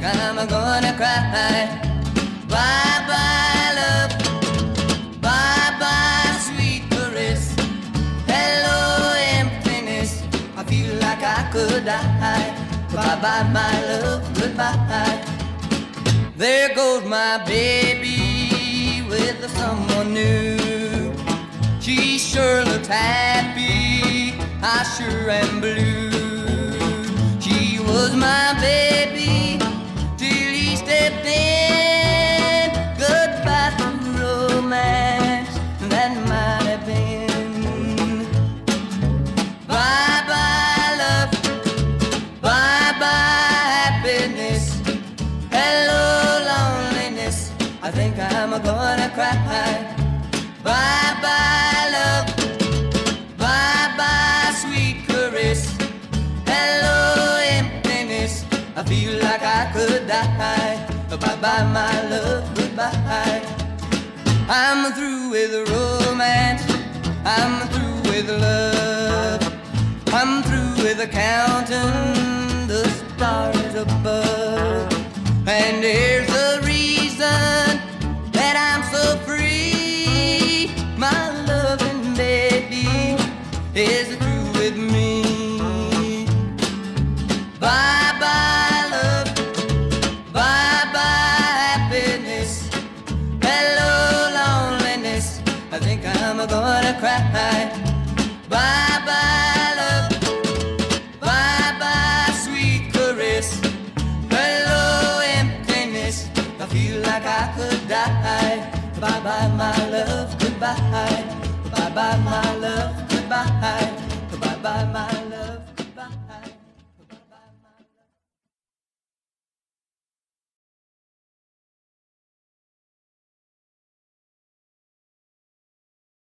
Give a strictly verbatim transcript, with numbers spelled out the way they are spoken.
I'm gonna cry. Bye bye love, bye bye sweet caress. Hello emptiness, I feel like I could die. Bye bye my love, goodbye. There goes my baby with someone new. She sure looks happy, I sure am blue. She was my baby till he stepped in. Goodbye to romance, that might have been. Bye bye love, bye bye happiness. Hello loneliness, I think I'm gonna cry. Bye bye love, bye bye sweet caress. Hello emptiness, I feel like I could die. Bye bye my love, goodbye. I'm through with romance, I'm through with love. I'm through with counting the stars above. And here's the reason that I'm so free. My loving baby is through with me. Bye bye love, bye bye happiness. Hello loneliness, I think I'm gonna cry. Bye bye love, bye bye sweet caress. Hello emptiness, I feel like I could die. Bye bye my love, goodbye. Bye bye my love, goodbye. Bye bye my love.